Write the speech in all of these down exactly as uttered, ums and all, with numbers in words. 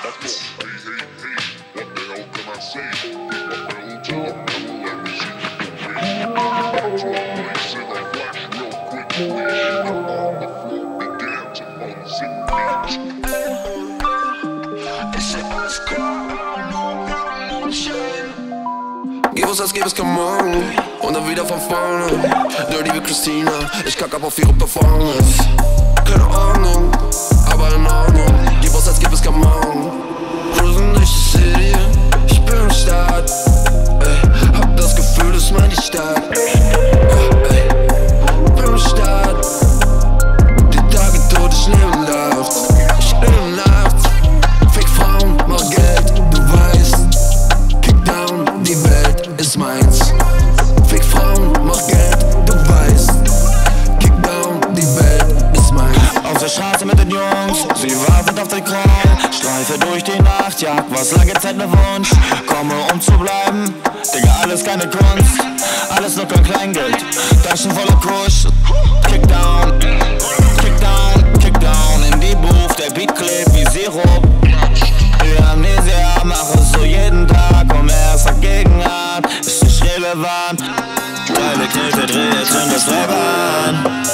Gib uns das, gib es, come on. Und dann wieder von vorne. Dirty wie Christina, ich kack ab auf ihre Performance. Keine Ahnung, aber in Ordnung. Gib uns das, gib es, come on. Cruisen durch die City, ich bin am Start. Ey, hab das Gefühl, das meint die Stadt. Ey, bin am Start. Die Tage tot, ich lebe nachts. Ich lebe nachts. Fick Frauen, mach Geld, du weißt. Kick down, die Welt ist meins. Fick Frauen, mach Geld, du weißt. Kick down, die Welt ist meins. Auf der Straße mit den Jungs, sie wartet auf den Call. Streife durch die Nacht, jag was lange Zeit ne Wunsch. Komme um zu bleiben, Digga, alles keine Kunst. Alles nur kein Kleingeld, Taschen voller Kusch. Kick down, kick down, kick down in die Booth, der Beat klebt wie Sirup. Die Amnesia, mache so jeden Tag, komm erst dagegen an, ist nicht relevant. Geile Knete, dreh jetzt in das Freibar an.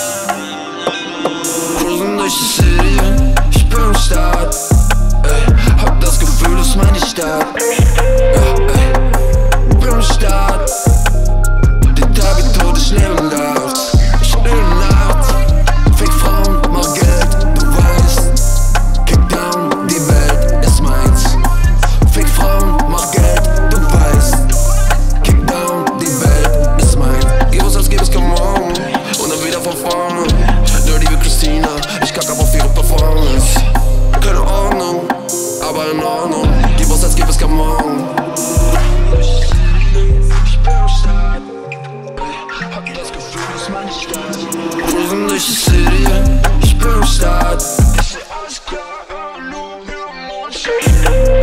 Cruisen durch die City, ich bin am Start. Ey, hab das Gefühl, das meint die Stadt. Ey, ey, bin am Start. Die Tage tot, ich lebe nachts. Ich lebe nachts. Fick Frauen, mach Geld, du weißt. Kick down, die Welt ist meins. Fick Frauen, mach Geld, du weißt. Kick down, die Welt ist meins. Gib uns das, gib es, come on. Und dann wieder von vorne. Dirty wie Christina, ich kack ab auf ihre Performance. Keine Ordnung, aber in Ordnung. Gib uns das, gib es, come on. Ich bin am Start. Hab das Gefühl, das meine Stadt. Cruisen durch die City, ich bin am Start. Ist alles klar, nur wir Monster.